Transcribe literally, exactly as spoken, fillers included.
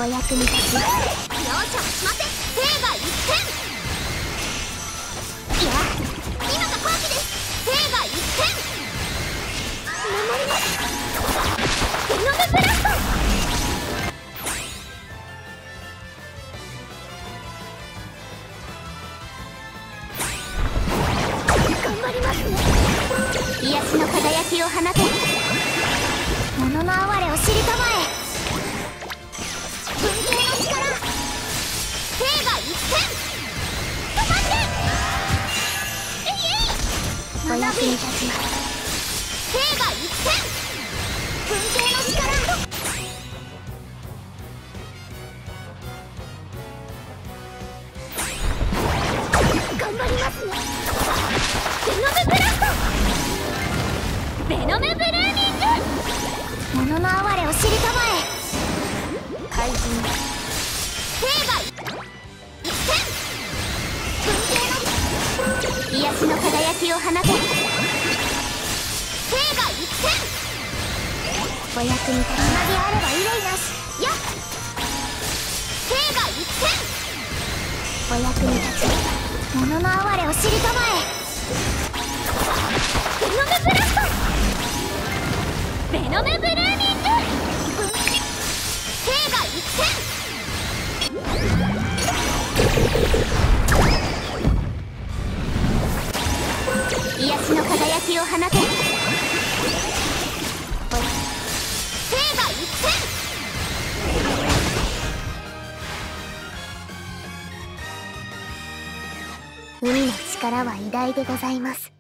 役に立つ。 容赦はしません。兵が一戦。いや、今が好機です。兵が一戦。守ります。ゲノムブラスト。頑張りますね。癒しの輝きを放て。物の哀れを知りたまえ。文系の力。兵が一戦。止まって。えいえい。 お役に立ちます。 兵が一戦。文系の力。頑張りますね。ベノムブラスト。ベノムブルーミング。物の哀れを知りたまえ。怪人。兵が一戦。文系の癒しの輝きを放て。兵が一戦。 お役に立ちつなぎあれば憂いなし。やっ。兵が一戦。 お役に立ち物の哀れを知りたまえ。ベノムブラスト。ベノムブルーミング。兵が一戦。癒しの輝きを放て。兵が一戦。 海の力は偉大でございます。